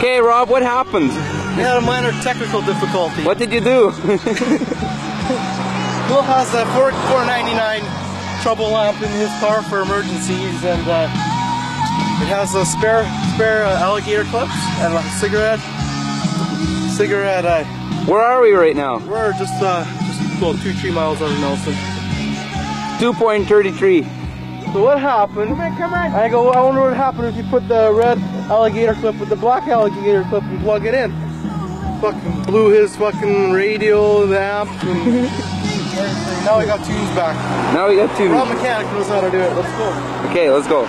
Okay, Rob, what happened? We had a minor technical difficulty. What did you do? Will has a $4.99 trouble lamp in his car for emergencies, and it has a spare alligator clips and a cigarette. Where are we right now? We're just about 2-3 miles out of Nelson. 2.33. So what happened? Come on. I go, I wonder what happened if you put the red alligator clip with the black alligator clip and plug it in. Fucking blew his fucking radio, the amp, and everything. Now we got tunes back. Now we got tunes. Rob Mechanic knows how to do it. Let's go. Okay, let's go.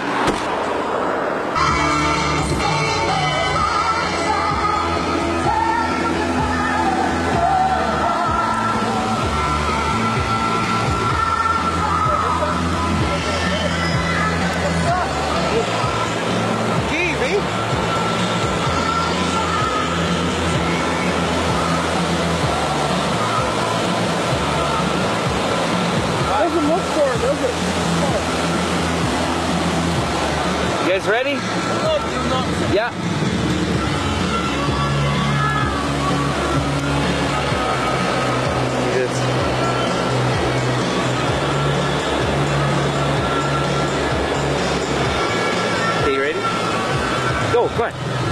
You guys ready? Yeah. Yes. Okay, you ready? Go, come on.